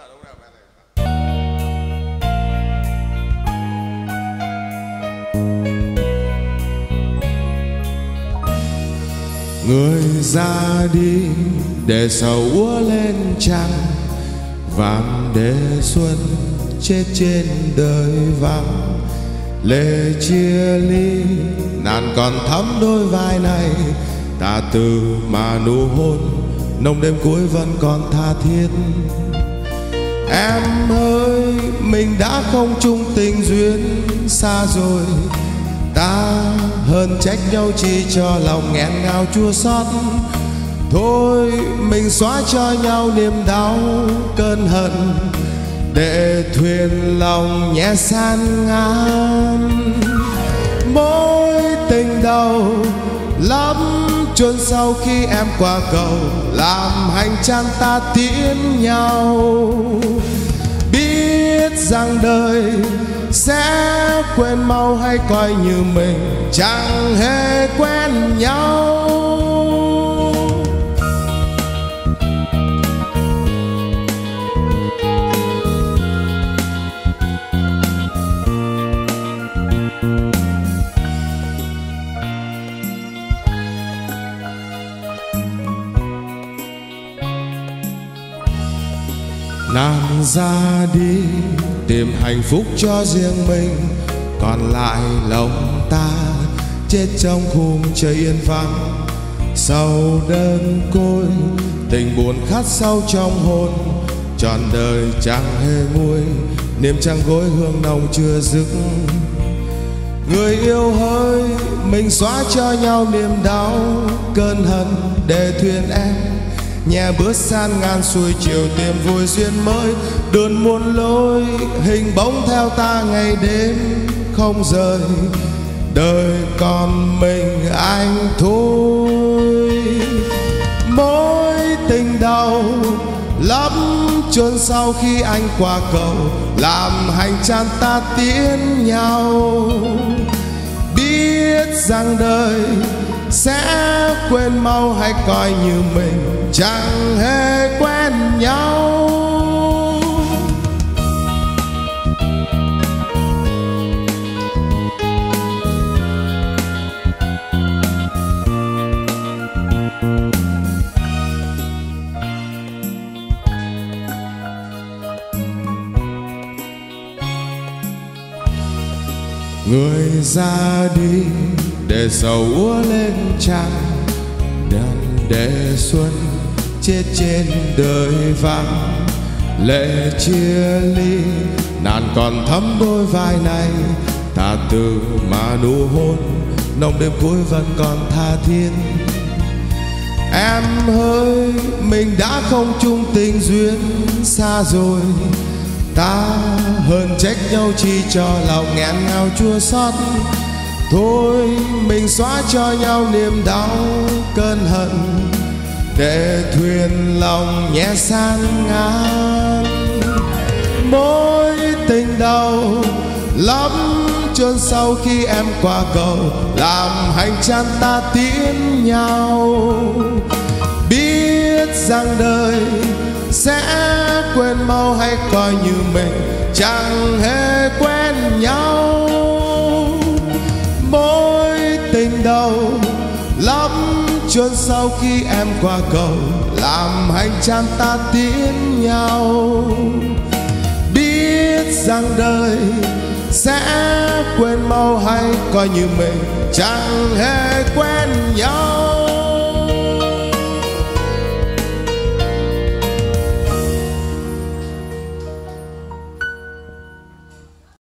Người ra đi để sầu úa lên trăng, vàng để xuân chết trên đời vắng. Lệ chia ly nạn còn thắm đôi vai này, ta từ mà nụ hôn nồng đêm cuối vẫn còn tha thiết. Em ơi, mình đã không chung tình duyên, xa rồi ta hơn trách nhau chi cho lòng nghẹn ngào chua xót. Thôi mình xóa cho nhau niềm đau cơn hận, để thuyền lòng nhẹ san ngàn. Mối tình đầu lắm chôn sâu khi em qua cầu, làm hành trang ta tiễn nhau. Biết rằng đời sẽ quên mau hay coi như mình chẳng hề quen nhau. Nàng ra đi tìm hạnh phúc cho riêng mình, còn lại lòng ta chết trong khung trời yên vắng. Sau đơn côi tình buồn khát sâu trong hồn, trọn đời chẳng hề nguôi, niềm trăng gối hương nồng chưa dứt. Người yêu hỡi, mình xóa cho nhau niềm đau cơn hận, để thuyền em nhẹ bước san ngàn xuôi chiều tìm vui duyên mới. Đường muôn lối hình bóng theo ta ngày đêm không rời, đời còn mình anh thôi. Mối tình đầu lắm chôn sâu khi anh qua cầu, làm hành trang ta tiễn nhau. Biết rằng đời sẽ quên mau hay coi như mình chẳng hề quen nhau. Người ra đi để sầu úa lên trăng, đàn để xuân chết trên đời vắng. Lệ chia ly nạn còn thắm đôi vai này, ta từ mà nụ hôn nồng đêm cuối vẫn còn tha thiết. Em ơi, mình đã không chung tình duyên, xa rồi ta hơn trách nhau chi cho lòng nghẹn ngào chua xót. Thôi mình xóa cho nhau niềm đau cơn hận, để thuyền lòng nhẹ san ngàn. Mối tình đầu lắm chôn sâu khi em qua cầu, làm hành trang ta tiễn nhau. Biết rằng đời sẽ quên mau hay coi như mình chẳng hề quen nhau. Mối tình đầu lắm chôn sâu khi em qua cầu, làm hành trang ta tiễn nhau. Biết rằng đời sẽ quên mau hay coi như mình chẳng hề quen